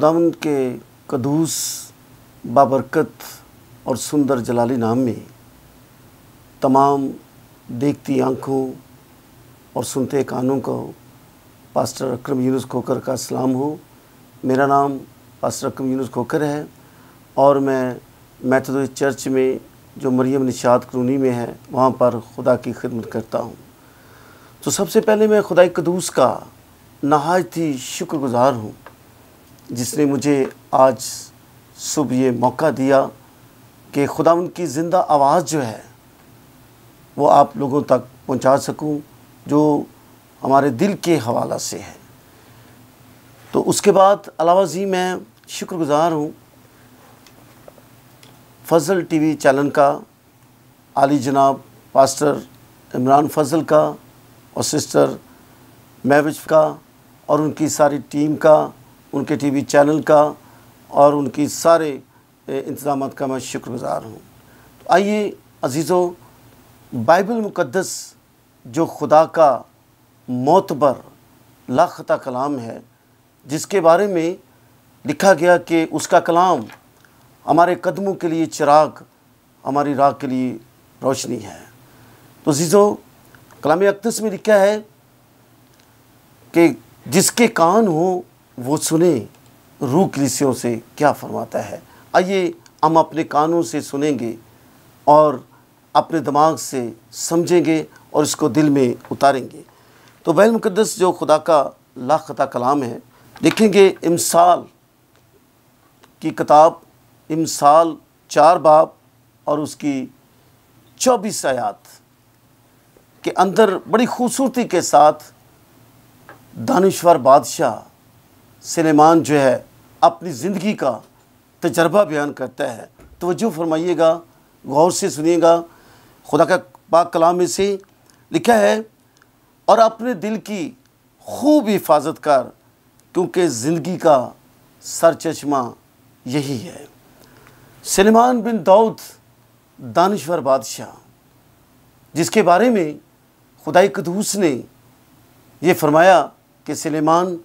खुदावंद के कदूस बाबरकत और सुंदर जलाली नाम में तमाम देखती आँखों और सुनते कानों को पास्टर अक्रम यूनुस खोखर का सलाम हो। मेरा नाम पास्टर अक्रम यूनुस खोखर है और मैं मेथोडिस्ट चर्च में जो मरियम निशात कॉलोनी में है वहाँ पर खुदा की खिदमत करता हूँ। तो सबसे पहले मैं खुदा कदूस का नहायत ही शुक्रगुज़ार हूँ जिसने मुझे आज सुबह ये मौका दिया कि खुदावंद की ज़िंदा आवाज़ जो है वो आप लोगों तक पहुँचा सकूँ, जो हमारे दिल के हवाला से है। तो उसके बाद अलावा जी मैं शुक्रगुज़ार हूँ फ़ज़ल टीवी चैनल का, आली जनाब पास्टर इमरान फ़ज़ल का और सिस्टर महविज का और उनकी सारी टीम का, उनके टीवी चैनल का और उनकी सारे इंतज़ामात का मैं शुक्रगुज़ार हूँ। तो आइए अज़ीज़ों, बाइबल मुक़द्दस जो खुदा का मोतबर लाखता कलाम है, जिसके बारे में लिखा गया कि उसका कलाम हमारे कदमों के लिए चिराग, हमारी राह के लिए रोशनी है। तो अज़ीज़ों, कलाम अक़दस में लिखा है कि जिसके कान हो वो सुने रूह कलीसियों से क्या फरमाता है। आइए हम अपने कानों से सुनेंगे और अपने दिमाग से समझेंगे और इसको दिल में उतारेंगे। तो बाइबल मुक़द्दस जो खुदा का लाखता कलाम है, देखेंगे इमसाल की किताब, इमसाल 4 बाब और उसकी 24 आयात के अंदर बड़ी खूबसूरती के साथ दानिशवर बादशाह सुलेमान जो है अपनी ज़िंदगी का तजर्बा बयान करता है। तवज्जो फरमाइएगा, गौर से सुनिएगा। खुदा का पाक कलाम में से लिखा है, और अपने दिल की खूब हिफाजत कर, क्योंकि ज़िंदगी का सरचश्मा यही है। सुलेमान बिन दाऊद दानिशवर बादशाह, जिसके बारे में खुदाई कदूस ने ये फरमाया कि सुलेमान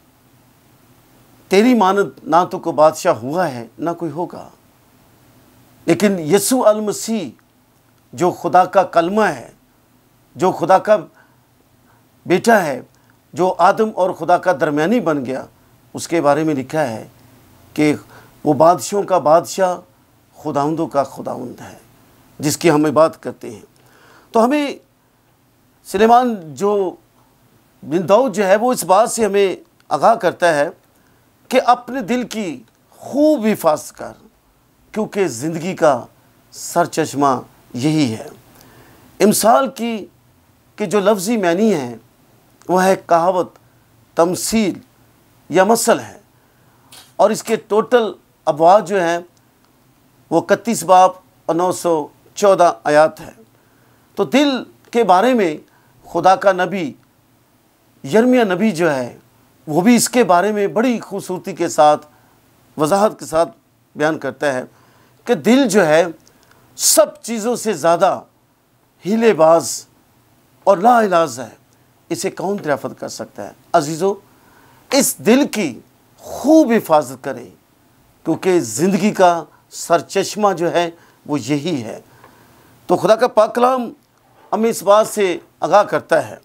तेरी मानद ना तो कोई बादशाह हुआ है ना कोई होगा, लेकिन यसू अल मसीह जो खुदा का कलमा है, जो खुदा का बेटा है, जो आदम और खुदा का दरमियानी बन गया, उसके बारे में लिखा है कि वो बादशाहों का बादशाह, खुदावंदों का खुदावंद है, जिसकी हम इबादत करते हैं। तो हमें सुलेमान जो बिन दाऊद जो है वो इस बात से हमें आगाह करता है कि अपने दिल की खूब हिफाजत कर, क्योंकि ज़िंदगी का सरचश्मा यही है। इमसाल की जो लफ्ज़ी मानी है वह है कहावत, तमसील या मसल है, और इसके टोटल अबवाब जो हैं वो 31 बाब और 914 आयात है। तो दिल के बारे में खुदा का नबी यिर्मयाह नबी जो है वो भी इसके बारे में बड़ी खूबसूरती के साथ, वजाहत के साथ बयान करता है कि दिल जो है सब चीज़ों से ज़्यादा हीलेबाज और लाइलाज है, इसे कौन दरियाफ़त कर सकता है। अजीज़ों, इस दिल की खूब हिफाजत करें, क्योंकि ज़िंदगी का सरचश्मा जो है वो यही है। तो खुदा का पाक कलाम हमें इस बात से आगाह करता है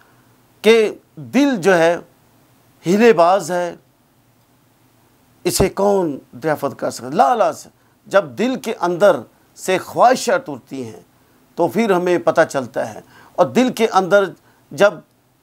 कि दिल जो है हीलेबाज है, इसे कौन दरियाफ़त कर सकता। लालाज, जब दिल के अंदर से ख्वाहिशात उठती हैं तो फिर हमें पता चलता है, और दिल के अंदर जब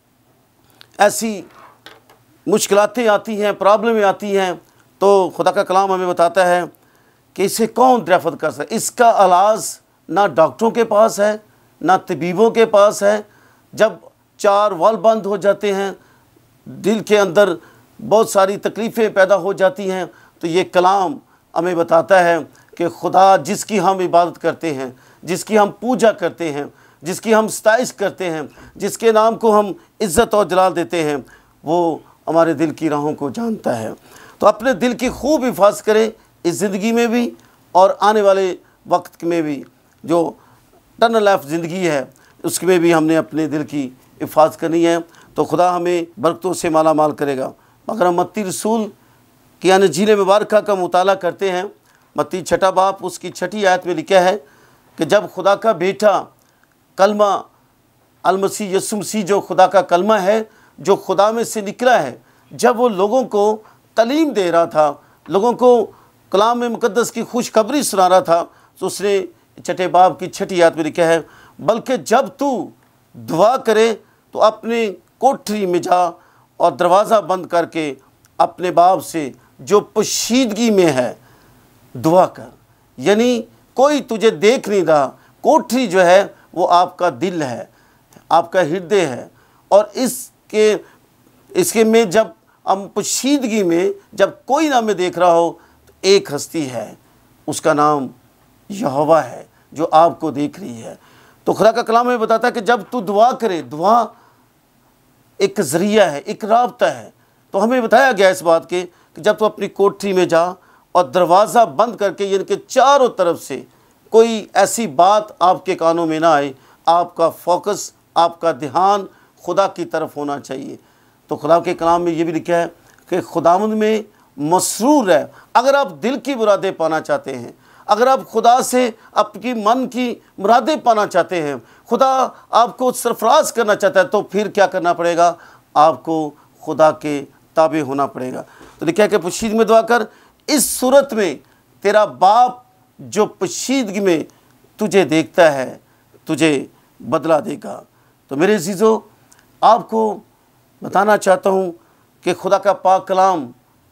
ऐसी मुश्किलातें आती हैं, प्रॉब्लमें आती हैं, तो खुदा का कलाम हमें बताता है कि इसे कौन दरियाफ़त कर सकता। इसका इलाज ना डॉक्टरों के पास है ना तबीबों के पास है। जब 4 वाल्व बंद हो जाते हैं, दिल के अंदर बहुत सारी तकलीफ़ें पैदा हो जाती हैं, तो ये कलाम हमें बताता है कि खुदा जिसकी हम इबादत करते हैं, जिसकी हम पूजा करते हैं, जिसकी हम सताइश करते हैं, जिसके नाम को हम इज़्ज़त और जलाल देते हैं, वो हमारे दिल की राहों को जानता है। तो अपने दिल की खूब हिफाजत करें, इस ज़िंदगी में भी और आने वाले वक्त में भी, जो टर्नल लाइफ ज़िंदगी है उसमें भी हमने अपने दिल की हिफाजत करनी है। तो खुदा हमें बरकतों से माला माल करेगा। मगर मत्ती रसूल कि अंजील मुबारक का मुताला करते हैं, मत्ती 6 बाब उसकी 6 आयत में लिखा है कि जब खुदा का बेटा कलमा अल-मसीह यसु मसीह जो खुदा का कलमा है, जो खुदा में से निकला है, जब वो लोगों को तालीम दे रहा था, लोगों को कलाम में मुकद्दस की खुशखबरी सुना रहा था, तो उसने 6 बाब की 6 आयत में लिखा है, बल्कि जब तू दुआ करे तो अपने कोठरी में जा और दरवाज़ा बंद करके अपने बाप से जो पोशीदगी में है दुआ कर। यानी कोई तुझे देख नहीं रहा, कोठरी जो है वो आपका दिल है, आपका हृदय है। और इसके में जब हम पोशीदगी में, जब कोई ना हमें देख रहा हो, तो एक हस्ती है, उसका नाम यहोवा है जो आपको देख रही है। तो खुदा का कलाम में बताता है कि जब तू दुआ करे, दुआ एक ज़रिया है, एक राब्ता है। तो हमें बताया गया इस बात के कि जब तू अपनी कोठरी में जा और दरवाज़ा बंद करके, यानी कि चारों तरफ से कोई ऐसी बात आपके कानों में ना आए, आपका फोकस, आपका ध्यान खुदा की तरफ होना चाहिए। तो खुदा के कलाम में ये भी लिखा है कि खुदावंद में मसरूर है। अगर आप दिल की मुरादें पाना चाहते हैं, अगर आप खुदा से आपकी मन की मुरादें पाना चाहते हैं, खुदा आपको सरफराज करना चाहता है, तो फिर क्या करना पड़ेगा? आपको खुदा के ताबे होना पड़ेगा। तो लिखा है कि पोशीदगी में दुआ कर, इस सूरत में तेरा बाप जो पोशीदगी में तुझे देखता है तुझे बदला देगा। तो मेरे अजीज़ों, आपको बताना चाहता हूँ कि खुदा का पाक कलाम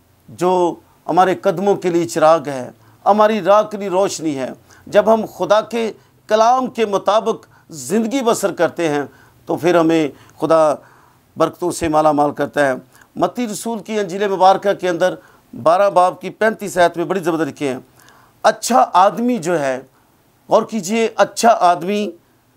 जो हमारे कदमों के लिए चिराग है, हमारी राह के लिए रोशनी है। जब हम खुदा के कलाम के मुताबिक ज़िंदगी बसर करते हैं तो फिर हमें खुदा बरकतों से माला माल करता है। मत्ती रसूल की अंजील मुबारक के अंदर 12 बाब की 35 आयत में बड़ी ज़बरदस्त लिखे हैं, अच्छा आदमी जो है, गौर कीजिए, अच्छा आदमी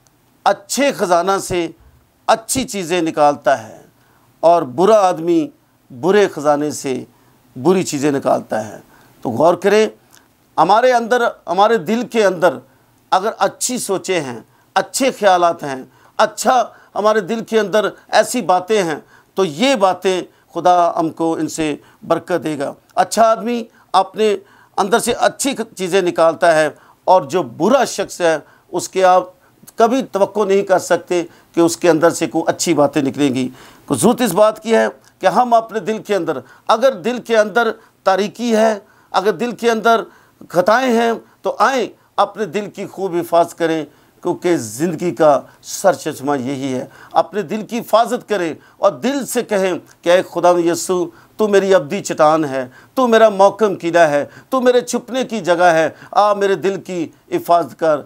अच्छे ख़जाना से अच्छी चीज़ें निकालता है और बुरा आदमी बुरे ख़जाने से बुरी चीज़ें निकालता है। तो गौर करें, हमारे अंदर, हमारे दिल के अंदर अगर अच्छी सोचें हैं, अच्छे ख्यालात हैं, अच्छा हमारे दिल के अंदर ऐसी बातें हैं, तो ये बातें खुदा हमको इनसे बरकत देगा। अच्छा आदमी अपने अंदर से अच्छी चीज़ें निकालता है और जो बुरा शख्स है उसके आप कभी तवक्को नहीं कर सकते कि उसके अंदर से कोई अच्छी बातें निकलेंगी। तो ज़रूरत इस बात की है कि हम अपने दिल के अंदर, अगर दिल के अंदर तारीकी है, अगर दिल के अंदर खताएँ हैं, तो आएँ अपने दिल की खूब हिफाजत करें, क्योंकि ज़िंदगी का सर चश्मा यही है। अपने दिल की हिफाजत करें और दिल से कहें कि ऐ खुदा यसू, तू मेरी अब्दी चट्टान है, तू मेरा मौकम किला है, तू मेरे छुपने की जगह है, आ मेरे दिल की हिफाजत कर,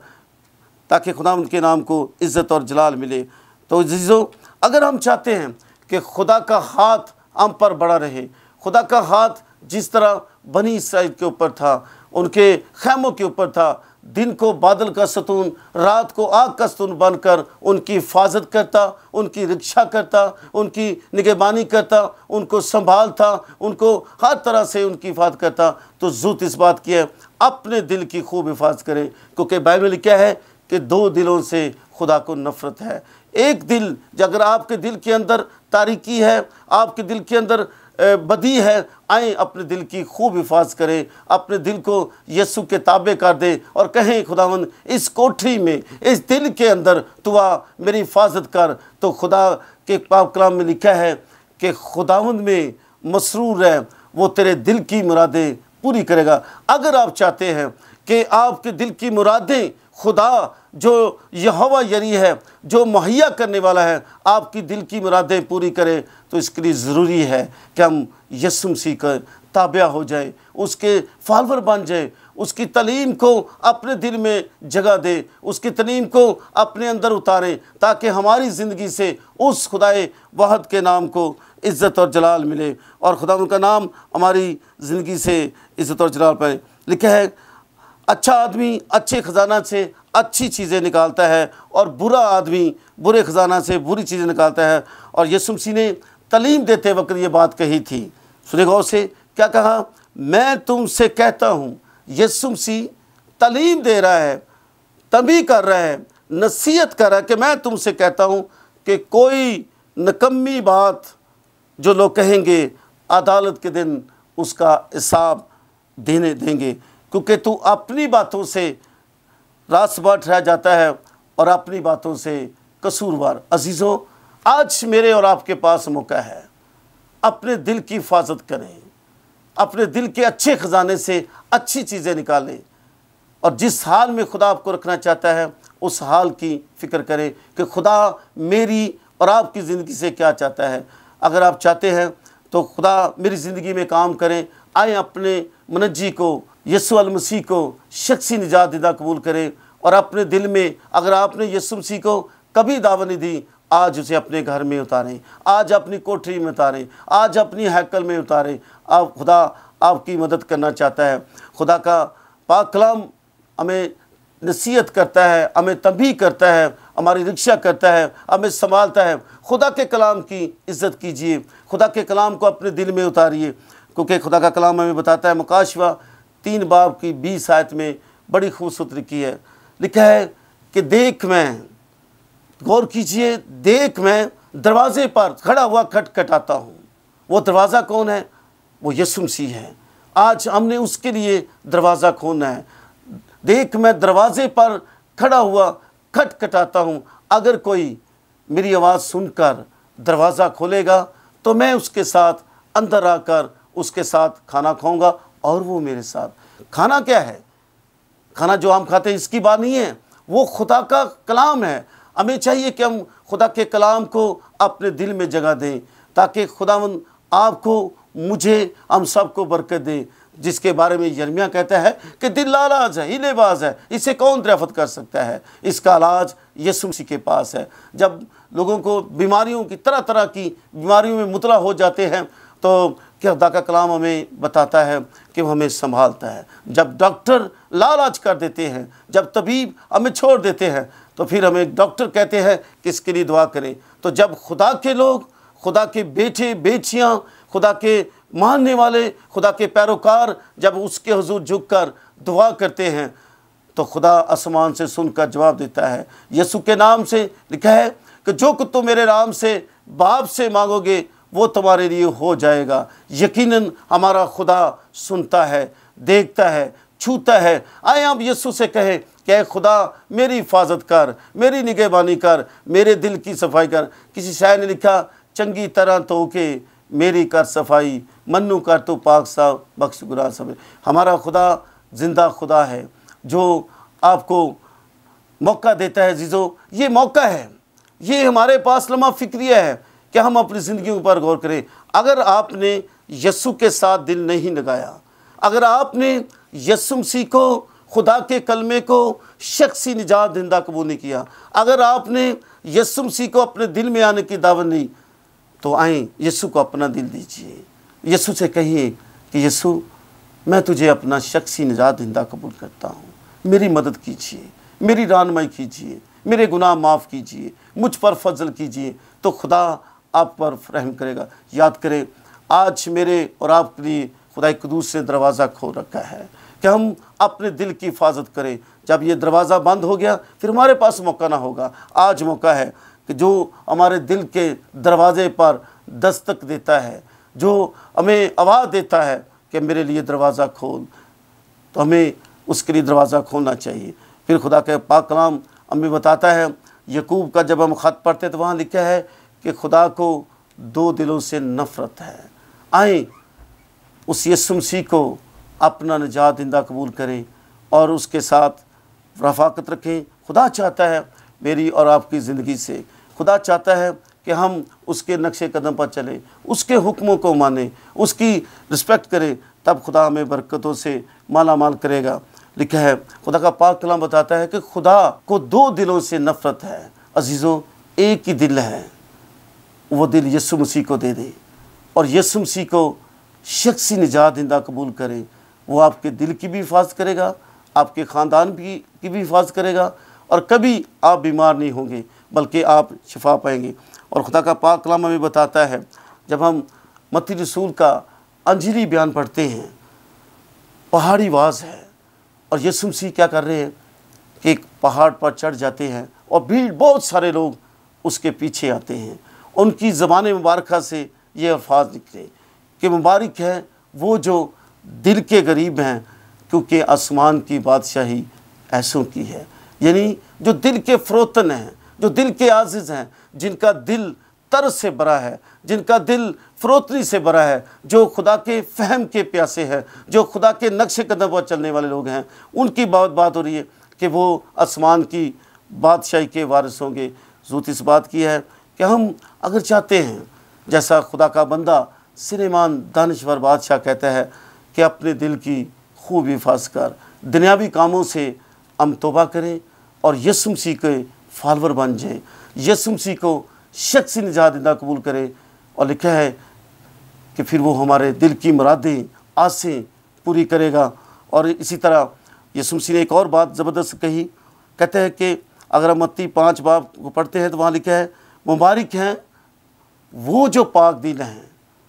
ताकि खुदा उनके नाम को इज़्ज़त और जलाल मिले। तो अज़ीज़ों, अगर हम चाहते हैं कि खुदा का हाथ हम पर बड़ा रहे, खुदा का हाथ जिस तरह बनी इसराइल के ऊपर था, उनके खैमों के ऊपर था, दिन को बादल का सतून, रात को आग का सतून बनकर उनकी हिफाजत करता, उनकी रक्षा करता, उनकी निगहबानी करता, उनको संभालता, उनको हर तरह से उनकी हिफाजत करता। तो ज़रूरत इस बात की है अपने दिल की खूब हिफाजत करें, क्योंकि बाइबल में क्या है कि 2 दिलों से खुदा को नफ़रत है। एक दिल, अगर आपके दिल के अंदर तारीकी है, आपके दिल के अंदर बदी है, आए अपने दिल की खूब हिफाजत करें, अपने दिल को यीशु के ताबे कर दें और कहें खुदावंद इस कोठरी में, इस दिल के अंदर तू आ मेरी हिफाजत कर। तो खुदा के पाक कलाम में लिखा है कि खुदावंद में मसरूर है, वो तेरे दिल की मुरादें पूरी करेगा। अगर आप चाहते हैं कि आपके दिल की मुरादें खुदा जो यहोवा यरी है, जो मुहैया करने वाला है, आपकी दिल की मुरादें पूरी करे, तो इसके लिए ज़रूरी है कि हम यीशु मसीह का ताबिया हो जाए, उसके फॉलोअर बन जाए, उसकी तालीम को अपने दिल में जगह दे, उसकी तालीम को अपने अंदर उतारें, ताकि हमारी ज़िंदगी से उस खुदाए वाहद के नाम को इज़्ज़त और जलाल मिले और खुदा उनका नाम हमारी ज़िंदगी से इज़्ज़त और जलाल पाए। लिखा है, अच्छा आदमी अच्छे ख़जाना से अच्छी चीज़ें निकालता है और बुरा आदमी बुरे ख़जाना से बुरी चीज़ें निकालता है। और यीशु मसीह ने तालीम देते वक्त ये बात कही थी, सुने गौर से, क्या कहा? मैं तुमसे कहता हूँ। यीशु मसीह तालीम दे रहा है, तंबीह कर रहा है, नसीहत कर रहा है कि मैं तुमसे कहता हूँ कि कोई नकम्मी बात जो लोग कहेंगे अदालत के दिन उसका हिसाब देने देंगे, क्योंकि तू अपनी बातों से रास्तबार ठहरा जाता है और अपनी बातों से कसूरवार। अजीज़ों, आज मेरे और आपके पास मौका है, अपने दिल की हिफाजत करें, अपने दिल के अच्छे ख़जाने से अच्छी चीज़ें निकालें और जिस हाल में खुदा आपको रखना चाहता है उस हाल की फ़िक्र करें कि खुदा मेरी और आपकी ज़िंदगी से क्या चाहता है। अगर आप चाहते हैं तो खुदा मेरी ज़िंदगी में काम करें, आए अपने मुनज्जी को, यीशु अल मसीह को शख्सी निजात दीदा कबूल करें और अपने दिल में अगर आपने यीशु मसीह को कभी दावत नहीं दी, आज उसे अपने घर में उतारें, आज अपनी कोठरी में उतारें, आज अपनी हैकल में उतारें। आप खुदा आपकी मदद करना चाहता है। खुदा का पाक कलाम हमें नसीहत करता है, हमें तंबीह करता है, हमारी रक्षा करता है, हमें संभालता है। खुदा के कलाम की इज़्ज़त कीजिए, खुदा के कलाम को अपने दिल में उतारिए, क्योंकि खुदा का कलाम हमें बताता है, मुकाशवा 3 बाब की 20 आयत में बड़ी खूबसूरत लिखी है, लिखा है कि देख, मैं, गौर कीजिए, देख मैं दरवाज़े पर खड़ा हुआ खटखटाता हूँ। वो दरवाज़ा कौन है? वो यीशु मसीह है। आज हमने उसके लिए दरवाज़ा खोलना है। देख, मैं दरवाज़े पर खड़ा हुआ खटखटाता हूँ, अगर कोई मेरी आवाज़ सुनकर दरवाज़ा खोलेगा तो मैं उसके साथ अंदर आकर उसके साथ खाना खाऊंगा और वो मेरे साथ। खाना क्या है? खाना जो हम खाते हैं इसकी बात नहीं है, वो खुदा का कलाम है। हमें चाहिए कि हम खुदा के कलाम को अपने दिल में जगह दें, ताकि खुदावंद आपको, मुझे, हम सबको बरकत दे, जिसके बारे में यिर्मयाह कहता है कि दिल लालाज है, हीलेबाज है, इसे कौन दरियाफ़त कर सकता है। इसका इलाज यीशु मसीह के पास है। जब लोगों को बीमारियों की, तरह तरह की बीमारियों में मुबतला हो जाते हैं, तो क्या खुदा का कलाम हमें बताता है कि वो हमें संभालता है। जब डॉक्टर लालाज कर देते हैं, जब तबीब हमें छोड़ देते हैं, तो फिर हमें डॉक्टर कहते हैं कि इसके लिए दुआ करें। तो जब खुदा के लोग, खुदा के बेटे बेटियां, खुदा के मानने वाले, खुदा के पैरोकार जब उसके हुजूर झुककर दुआ करते हैं, तो खुदा आसमान से सुनकर जवाब देता है। यीशु के नाम से लिखा है कि जो कुछ तुम मेरे नाम से बाप से मांगोगे वो तुम्हारे लिए हो जाएगा। यकीनन हमारा खुदा सुनता है, देखता है, छूता है। आए आप यीशु से कहे कि खुदा मेरी हिफाजत कर, मेरी निगहबानी कर, मेरे दिल की सफाई कर। किसी शायर ने लिखा, चंगी तरह तो के मेरी कर सफाई, मन्नू कर तो पाक साफ, बख्श गुनाह सब। हमारा खुदा ज़िंदा खुदा है जो आपको मौका देता है। जीजो, ये मौका है, ये हमारे पास लम्हा फ़िक्रिया है कि हम अपनी ज़िंदगी पर गौर करें। अगर आपने यीशु के साथ दिल नहीं लगाया, अगर आपने यीशु मसीह को, खुदा के कलमे को शख्सी निजात दहिंदा कबूल नहीं किया, अगर आपने यीशु मसीह को अपने दिल में आने की दावत नहीं, तो आए यीशु को अपना दिल दीजिए। यीशु से कहिए कि यीशु, मैं तुझे अपना शख्सी निजात दहिंदा कबूल करता हूँ, मेरी मदद कीजिए, मेरी रहनुमाई कीजिए, मेरे गुनाह माफ़ कीजिए, मुझ पर फजल कीजिए, तो खुदा आप पर रहम करेगा। याद करें, आज मेरे और आपके लिए खुदा कुदूस ने दरवाज़ा खोल रखा है कि हम अपने दिल की हिफाजत करें। जब ये दरवाज़ा बंद हो गया फिर हमारे पास मौका ना होगा। आज मौका है कि जो हमारे दिल के दरवाज़े पर दस्तक देता है, जो हमें आवाज़ देता है कि मेरे लिए दरवाज़ा खोल, तो हमें उसके लिए दरवाज़ा खोलना चाहिए। फिर खुदा के पाक कलाम हमें बताता है, यकूब का जब हम ख़त पढ़ते तो वहाँ लिखा है कि खुदा को 2 दिलों से नफ़रत है। आए उस यीशु मसीह को अपना निजात दहिंदा कबूल करें और उसके साथ रफ़ाकत रखें। खुदा चाहता है मेरी और आपकी ज़िंदगी से, खुदा चाहता है कि हम उसके नक्शे कदम पर चलें, उसके हुक्मों को मानें, उसकी रिस्पेक्ट करें, तब खुदा हमें बरकतों से माला माल करेगा। लिखा है, खुदा का पाक कलाम बताता है कि खुदा को 2 दिलों से नफ़रत है। अजीज़ों, एक ही दिल है, वो दिल यीशु मसीह को दे दे और यीशु मसीह को शख्सी निजात दहिंदा कबूल करें। वो आपके दिल की भी हिफाजत करेगा, आपके ख़ानदान की भी हिफाजत करेगा और कभी आप बीमार नहीं होंगे बल्कि आप शिफा पाएंगे। और खुदा का पाक कलाम हमें बताता है, जब हम मत्ती रसूल का अंजीली बयान पढ़ते हैं, पहाड़ी आवाज़ है और यीशु मसीह क्या कर रहे हैं कि एक पहाड़ पर चढ़ जाते हैं और भीड़, बहुत सारे लोग उसके पीछे आते हैं। उनकी ज़बान मुबारक से ये अल्फाज निकले कि मुबारक है वो जो दिल के गरीब हैं, क्योंकि आसमान की बादशाही ऐसों की है। यानी जो दिल के फ़रोतन हैं, जो दिल के आजिज़ हैं, जिनका दिल तरस से भरा है, जिनका दिल फ़रोतनी से भरा है, जो खुदा के फ़हम के प्यासे हैं, जो खुदा के नक्शे कदम पर चलने वाले लोग हैं, उनकी बात हो रही है कि वो आसमान की बादशाही के वारिस होंगे। ज़रूरत इस बात की है कि हम अगर चाहते हैं, जैसा खुदा का बंदा सिनेमान दानिश्वर बादशाह कहता है कि अपने दिल की खूब हिफाज कर, दुनियावी कामों से हम तौबा करें और यीशु मसीह के फॉलोवर बन जाएं, यीशु मसीह को शख्सी निजात देना कबूल करें। और लिखा है कि फिर वो हमारे दिल की मुरादें, आसें पूरी करेगा। और इसी तरह यीशु मसीह ने एक और बात ज़बरदस्त कही, कहते हैं कि अगर हम मत्ती 5 बाब को पढ़ते हैं तो वहाँ लिखा है, मुबारक हैं वो जो पाक दिल हैं,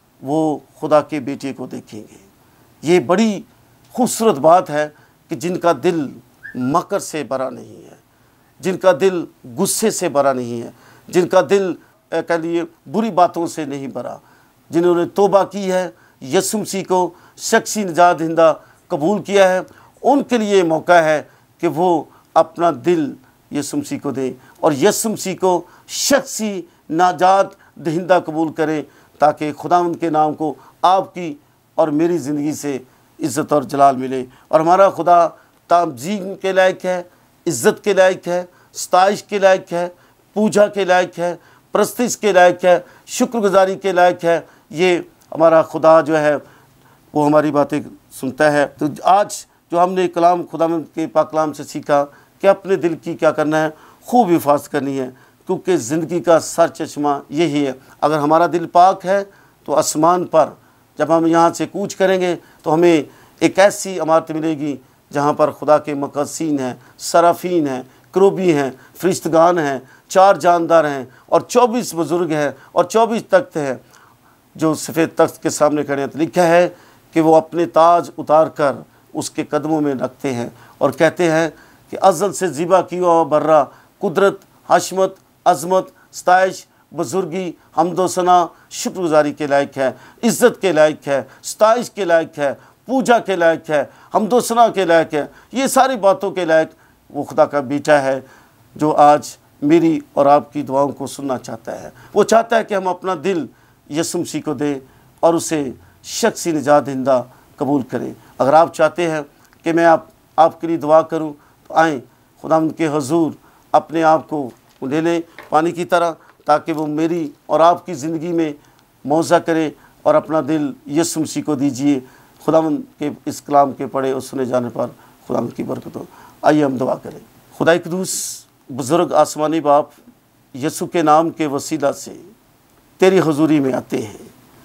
वो खुदा के बेटे को देखेंगे। ये बड़ी खूबसूरत बात है कि जिनका दिल मकर से भरा नहीं है, जिनका दिल गुस्से से भरा नहीं है, जिनका दिल कह लिए बुरी बातों से नहीं भरा, जिन्होंने तौबा की है, यीशु मसीह को शख्सी निजात दहिंदा कबूल किया है, उनके लिए मौका है कि वो अपना दिल यीशु मसीह को दें और यीशु मसीह को शख्सी निजात दहिंदा कबूल करें, ताकि खुदा उनके नाम को आपकी और मेरी ज़िंदगी से इज़्ज़त और जलाल मिले। और हमारा खुदा ताज़ीम के लायक है, इज़्ज़त के लायक है, सताइश के लायक है, पूजा के लायक है, प्रस्तिश के लायक है, शुक्रगुजारी के लायक है। ये हमारा खुदा जो है वो हमारी बातें सुनता है। तो आज जो हमने कलाम खुदा के पाक कलाम से सीखा कि अपने दिल की क्या करना है, खूब हिफाजत करनी है, क्योंकि ज़िंदगी का सर चश्मा यही है। अगर हमारा दिल पाक है तो आसमान पर जब हम यहाँ से कूच करेंगे तो हमें एक ऐसी इमारत मिलेगी जहाँ पर खुदा के मक़दसीन हैं, सराफीन हैं, क्रूबी हैं, फरिश्तगान हैं, 4 जानदार हैं और 24 बुज़ुर्ग हैं और 24 तख्त हैं जो सफ़ेद तख्त के सामने खड़े हैं। तो लिखा है कि वो अपने ताज उतार कर उसके कदमों में रखते हैं और कहते हैं कि अज़ल से ज़िबा की हुआ बर्रा, कुदरत, हशमत, अज़मत, सताइश, बुज़ुर्गी, हम्दो सना, शुक्रगुजारी के लायक है, इज़्ज़त के लायक है, सताइश के लायक है, पूजा के लायक है, हम्दो सना के लायक है। ये सारी बातों के लायक वो खुदा का बेटा है जो आज मेरी और आपकी दुआओं को सुनना चाहता है। वो चाहता है कि हम अपना दिल यीशु मसीह को दें और उसे शख्सी निजात दहिंदा कबूल करें। अगर आप चाहते हैं कि मैं आपके लिए दुआ करूं तो आएँ खुदावंद के हुजूर अपने आप को ले लें पानी की तरह, ताकि वो मेरी और आपकी ज़िंदगी में मौज़ा करे और अपना दिल यीशु मसीह को दीजिए। खुदावंद के इस कलाम के पढ़े और सुने जाने पर खुदावंद की बरकत हो। आइए हम दुआ करें। खुदा क़ुद्दूस बुज़ुर्ग आसमानी बाप, यीशु के नाम के वसीला से तेरी हुजूरी में आते हैं।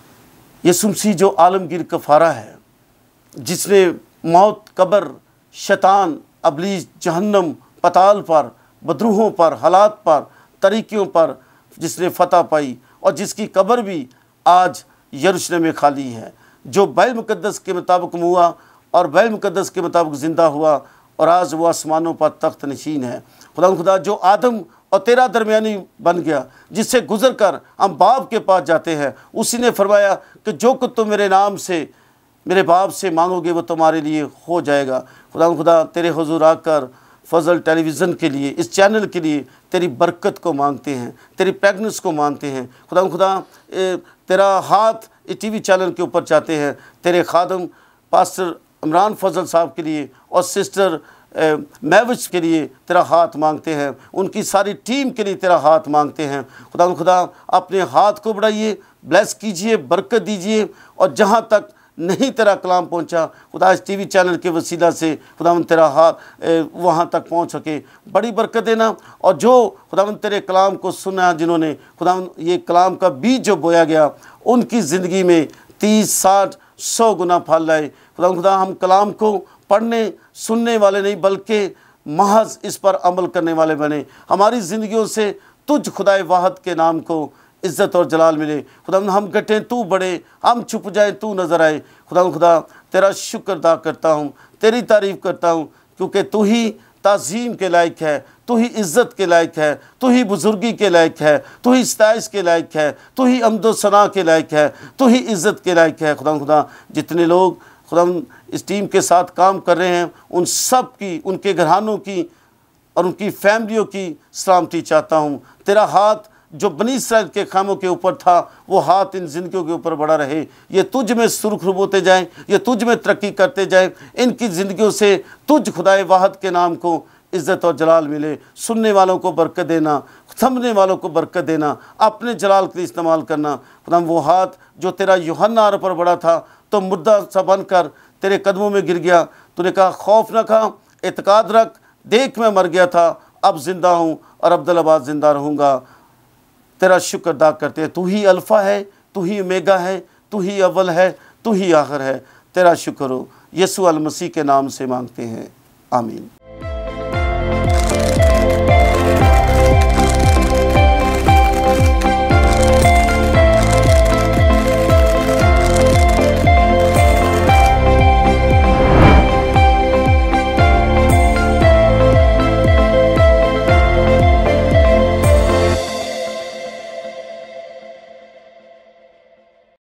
यीशु मसीह जो आलमगीर कफ़ारा है, जिसने मौत, कब्र, शैतान, अबलीस, जहन्नम, पताल पर, बदरूहों पर, हालात पर, तरीक़ों पर जिसने फ़तह पाई और जिसकी कब्र भी आज यरूशलेम में खाली है, जो बैल मुक़द्दस के मुताबिक हुआ और बैल मुक़द्दस के मुताबिक ज़िंदा हुआ और आज वो आसमानों पर तख्त नशीन है। खुदा जो आदम और तेरा दरमियानी बन गया, जिससे गुज़र कर हम बाप के पास जाते हैं, उसी ने फरमाया कि जो कुछ तुम मेरे नाम से मेरे बाप से मांगोगे वो तुम्हारे लिए हो जाएगा। खुदा तेरे हुजूर आकर फजल टेलीविज़न के लिए, इस चैनल के लिए तेरी बरकत को मांगते हैं, तेरी प्रेगनेंस को मांगते हैं। खुदा तेरा हाथ इस टीवी चैनल के ऊपर चाहते हैं। तेरे खादम पास्टर इमरान फजल साहब के लिए और सिस्टर महविश के लिए तेरा हाथ मांगते हैं, उनकी सारी टीम के लिए तेरा हाथ मांगते हैं। खुदा अपने हाथ को बढ़ाइए, ब्लेस कीजिए, बरकत दीजिए और जहाँ तक नहीं तेरा कलाम पहुँचा, खुदा इस टीवी चैनल के वसीला से खुदावन तेरा हाथ वहाँ तक पहुँच सके, बड़ी बरकत देना। और जो खुदावन तेरे कलाम को सुना, जिन्होंने खुदावन ये कलाम का बीज जो बोया गया, उनकी ज़िंदगी में 30, 60, 100 गुना फल लाए। खुदा हम कलाम को पढ़ने सुनने वाले नहीं, बल्कि महज इस पर अमल करने वाले बने। हमारी ज़िंदगियों से तुझ खुदाए वाहद के नाम को इज़्ज़त और जलाल मिले। खुदा हम घटें तू बढ़े, हम छुप जाए तू नज़र आए। खुदा तेरा शुक्र अदा करता हूँ, तेरी तारीफ़ करता हूँ, क्योंकि तू ही ताज़ीम के लायक है, तू ही इज़्ज़त के लायक है, तू ही बुज़ुर्गी के लायक है, तू ही इस्ताइश के लायक है, तू ही अम्दो सना के लायक है, तू ही इज़्ज़त के लायक है। खुदा जितने लोग खुदा इस टीम के साथ काम कर रहे हैं, उन सब की, उनके घरानों की और उनकी फैमिलियों की सलामती चाहता हूँ। तेरा हाथ जो बनी इस्राइल के खामों के ऊपर था, वो हाथ इन ज़िंदगियों के ऊपर बड़ा रहे। ये तुझ में सुरखरूब होते जाएँ, ये तुझ में तरक्की करते जाएँ। इनकी ज़िंदगियों से तुझ खुदाए वाहद के नाम को इज़्ज़त और जलाल मिले। सुनने वालों को बरकत देना, समझने वालों को बरकत देना, अपने जलाल के लिए इस्तेमाल करना। खुदा वो हाथ जो तेरा यूहन्ना पर बड़ा था, तो मुर्दा सा बनकर तेरे कदमों में गिर गया। तूने कहा खौफ न खा, एतकाद रख, देख मैं मर गया था, अब ज़िंदा हूँ और अब्दुल्लाबाद ज़िंदा रहूँगा। तेरा शुक्र अदा करते हैं। तू ही अल्फ़ा है, तू ही ओमेगा है, तू ही अव्वल है, तू ही आखिर है। तेरा शुक्र हो। यीशु अल मसीह के नाम से मांगते हैं, आमीन।